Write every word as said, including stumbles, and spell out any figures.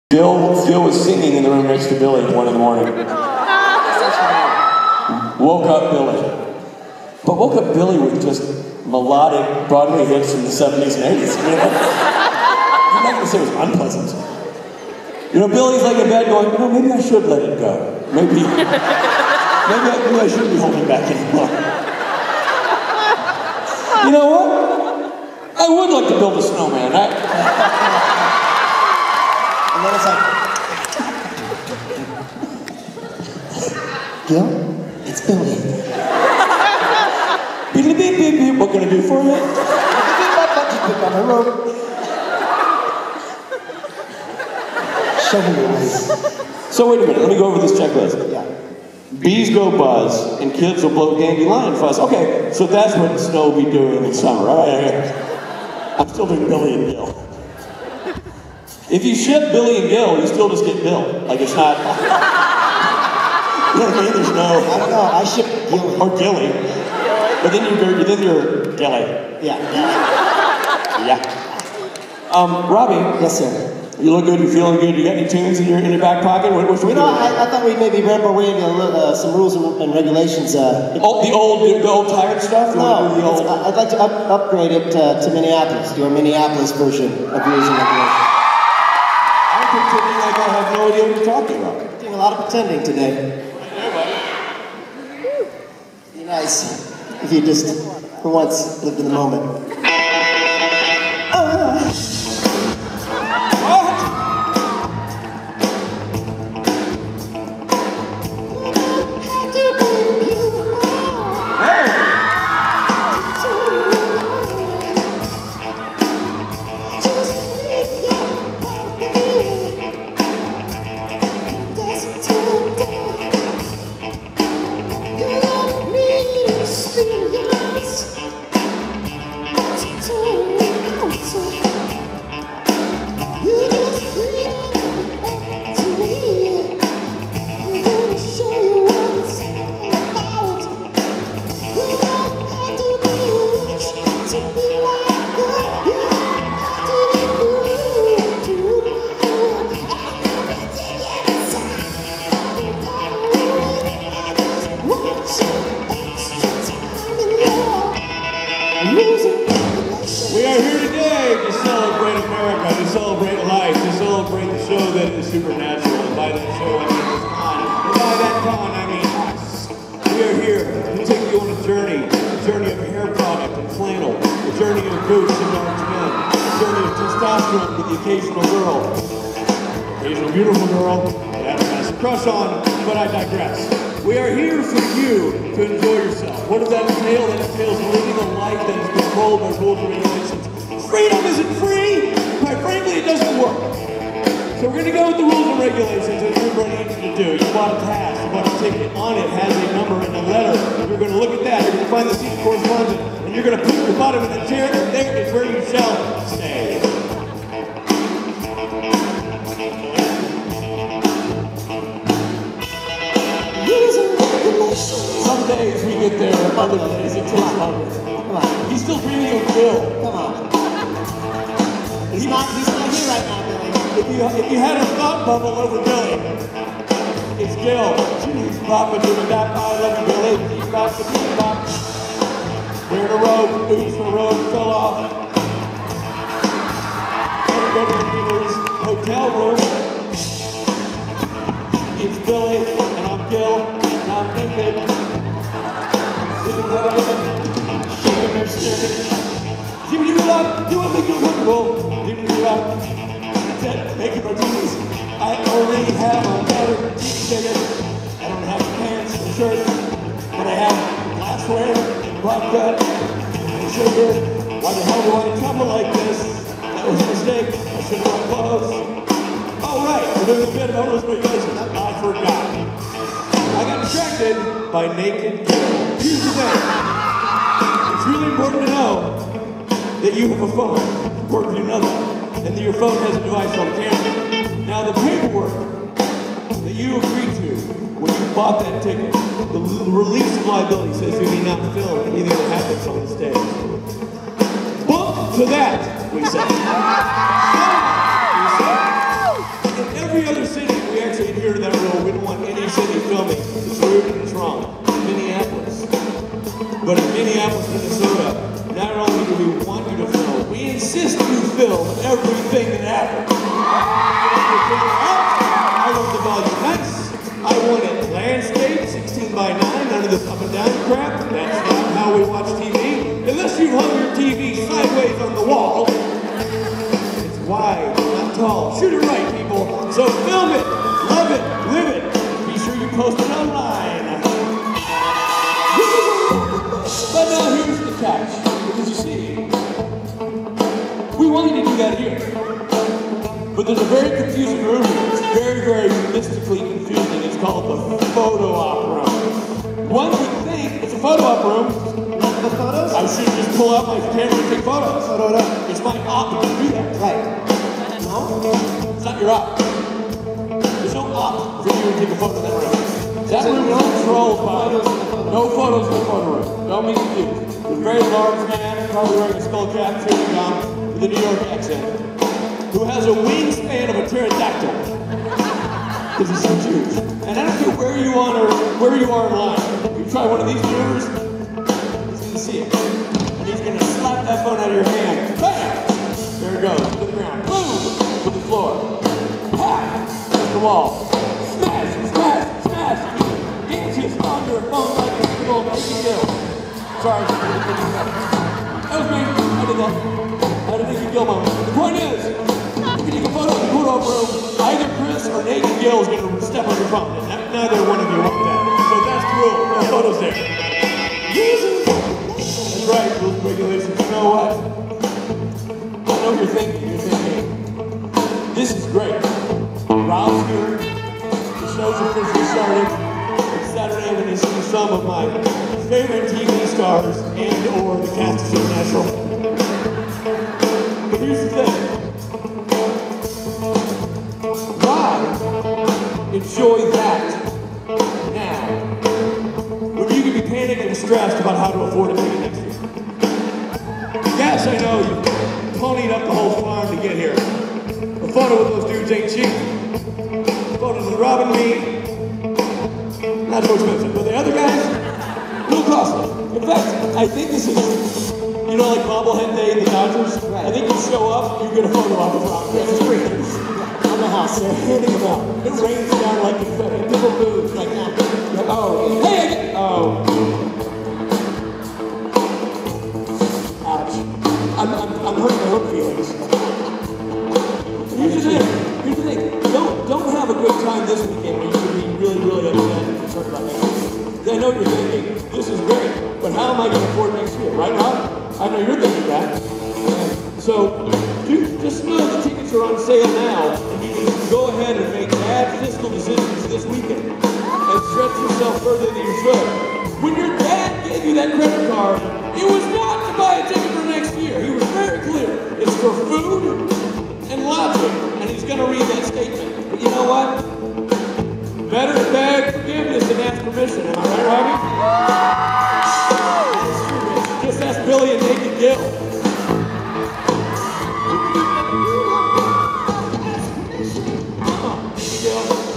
Bill, Bill was singing in the room next to Billy at one in the morning. Woke up Billy. But woke up Billy with just melodic Broadway hits from the seventies and eighties. I mean, I'm not going to say it was unpleasant. You know, Billy's like in bed going, you know, maybe I should let it go. Maybe, maybe, I, maybe I shouldn't be holding back anymore. You know what? I would like to build a snowman. I, And then it's like, Gil, it's Billy. beep, beep, beep, beep. What can I do for you? Just pick on the rope. Show me your eyes. So wait a minute, let me go over this checklist. Yeah. Bees go buzz, and kids will blow dandelion fuzz. Okay, so that's what snow will be doing in summer. All right, all right. I'm still doing Billy and Gil. If you ship Billy and Gil, you still just get Bill. Like it's not. You know what I mean? There's no. I don't know, I ship Gilly. Or Gilly. But then you're then you're Gilly. Yeah. Yeah. Um, Robbie. Yes, sir. You look good. You feeling good. You got any tunes in your in your back pocket? What, what should we You know, do? I, I thought we'd maybe ramp our way into uh, some rules and, and regulations. Uh, Oh, the old the old tired stuff. You no, wanna do the old... it's- I'd like to up, upgrade it uh, to Minneapolis. Do a Minneapolis version of rules and regulations. I'm pretending like I have no idea what you're talking about. Doing a lot of pretending today. Be nice if you just, for once, lived in the moment. We are here today to celebrate America, to celebrate life, to celebrate the show that is supernatural. And by that show, I mean this con. And by that con, I mean us. We are here to take you on a journey, a journey of hair product and flannel, a journey of boots and orange men, a journey of testosterone with the occasional girl, occasional beautiful girl that Adam has a crush on, but I digress. We are here for you to enjoy yourself. What does that entail? That entails living a life that is controlled by rules and regulations. Freedom isn't free. Quite frankly, it doesn't work. So we're going to go with the rules and regulations that everybody needs to do. You bought a pass. You bought a ticket. On it has a number and a letter. You're going to look at that. You're going to find the seat that corresponds it. And you're going to put your bottom in the chair. And there is where you shall stay. Some days we get there, other days it takes longer. Come on. He's still breathing with Bill. Come on. He's not, he's not here right now, Billy. If you, if you had a thought bubble over Billy, it's Gil. She's popping to the dot. I love you, Billy. He's got the beat box. Wearing a robe. Oops, the robe fell off. Gotta go to the Peter's hotel room. It's Billy, and I'm Gil, and I'm naked. Sitting there, shaking their stick. Jimmy, you up, do what makes you comfortable. Jimmy, you up. Said, making martinis. I only have a better ticket. I don't have pants or shirt, but I have glassware and vodka and sugar. Why the hell do I tumble like this? That was a mistake. I should have worn clothes. All right, we're doing a bit about rules and regulations. I forgot. I got distracted by naked Gil. Here's the thing. It's really important to know that you have a phone, important for you to know that, and that your phone has a device on camera. Now the paperwork that you agreed to when you bought that ticket, the release of liability says you may not film anything that happens on the stage. Book to that, we say. We say. every other city, we actually adhere to that rule. We don't want any city filming. It's rude and it's wrong. Minneapolis. But in Minneapolis, Minnesota, not only do we want you to film, we insist you film everything that happens. I want the volume nice. I want it landscape, sixteen by nine, none of this up and down crap. That's not how we watch T V. Unless you've hung your T V sideways on the wall. It's wide, not tall. Shoot it right, people. So film it, love it, live it. Be sure you post it online. But now here's the catch. Because you see, we want you to do that here. But there's a very confusing room here. It's very, very mystically confusing. It's called the photo op room. One would think it's a photo op room. Not the photos? I should just pull out my camera and take photos. Photo it up. It's my op to do that. Right. No? It's not your op. There's no op for you to take a photo in that room. That room is controlled by no photos in the photo room. Don't mean confused. There's a very large man, probably wearing a skull cap, chewing gum, with a New York accent, who has a wingspan of a pterodactyl. Because he's so huge. And I don't care where you are or where you are in line. You try one of these mirrors, he's gonna see it. And he's gonna slap that phone out of your hand. Bam! There it goes, to the ground. Boom! To the floor. Ha! Hit the wall. Smash! Smash! Smash! Dances on your phone like a little baby girl. Sorry. That was me. I did that. I had a Nicky Gill moment. The point is, if you take a photo in the photo room, either Chris or Nathan Gill is going to step on your phone. And neither one of you want that. So that's the rule. No photos there. That's right, rules and regulations. You know what? I know you're thinking. You're thinking, this is great. Rob's here. The show's officially started. It's Saturday. I'm going to see some of my favorite T V stars and or the cast of Supernatural. But here's the thing. Why enjoy that now when you can be panicked and stressed about how to afford a ticket next year? Yes, I know you ponied up the whole farm to get here. A photo with those dudes ain't cheap. Photos with Rob and me, not so expensive. But the other guys, a little costly. In fact, I think this is, you know, like bobblehead day at the Dodgers? Right. I think you show up, you get a photo op of Rob. It's free. On the house, they're handing them out. It rains down like confetti. People move like that. Like, oh, hey, I get, oh. Ouch. I'm, I'm, I'm hurting my own feelings. Here's the thing. Here's the thing. Don't, don't have a good time this weekend when you can be really, really upset and concerned about next year. I know you're thinking, this is great, but how am I going to afford next year, right, Rob? I know you're thinking that. So, dude, just know the tickets are on sale now, and you can go ahead and make bad fiscal decisions this weekend and stretch yourself further than you should. When your dad gave you that credit card, it was not to buy a ticket for next year. He was very clear. It's for food and lodging, and he's going to read that statement. But you know what? Better to beg forgiveness than ask permission. Am I right, Robbie? That's true, man. Just ask Billy and Nathan Gill. Come on, Nathan Gill.